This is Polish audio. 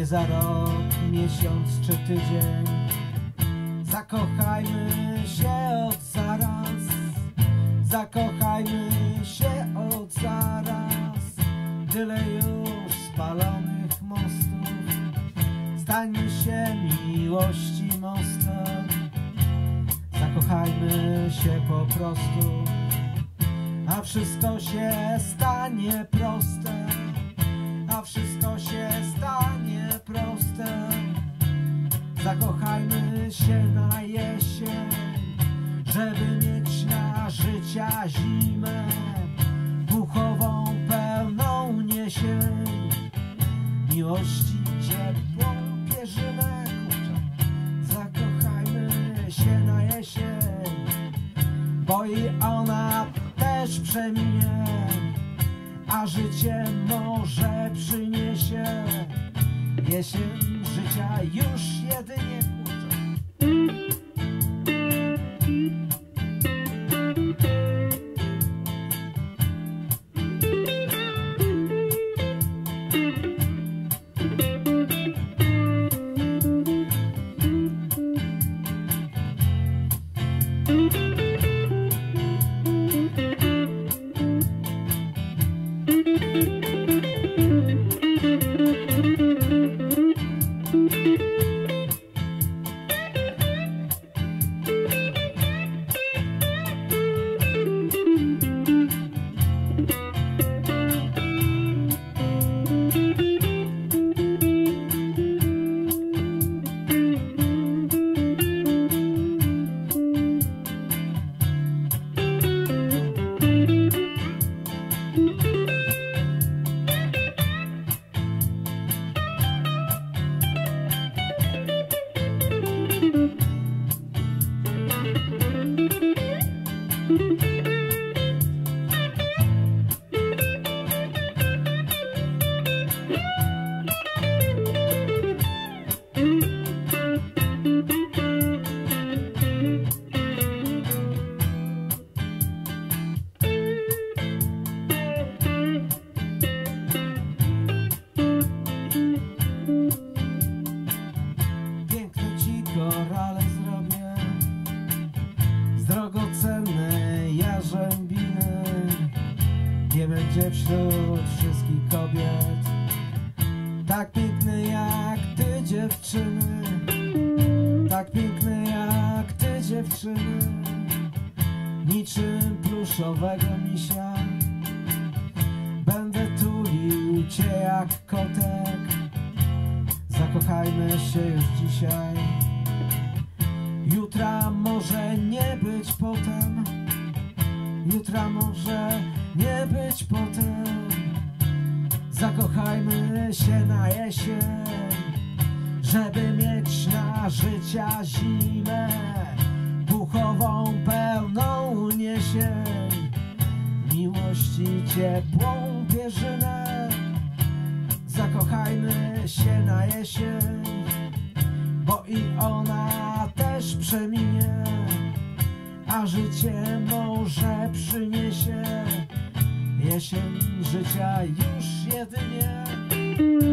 nie za rok, miesiąc czy tydzień. Zakochajmy się od zaraz, zakochajmy się od zaraz. Tyle już spalonych mostów, stańmy się miłości mostem. Zakochajmy się po prostu, a wszystko się stanie proste, a wszystko się stanie proste. Zakochajmy się na jesień, żeby mieć na życia zimę duchową, pełną niesień. Miłości ciepłą pierzynę kurczę. Zakochajmy się na jesień, bo i ona też przeminie, a życie może przyniesie. Jesień życia już jedynie kurczę. Korale zrobię z drogocennej jarzębiny. Nie będzie wśród wszystkich kobiet tak piękny jak ty, dziewczyny, tak piękny jak ty, dziewczyny. Niczym pluszowego misia będę tulił cię jak kotek. Zakochajmy się już dzisiaj, jutra może nie być potem, jutra może nie być potem. Zakochajmy się na jesień, żeby mieć na życia zimę duchową, pełną niesień. Miłości ciepłą pierzynę. Zakochajmy się na jesień, bo i ona też przeminie, a życie może przyniesie. Jesień życia już jedynie.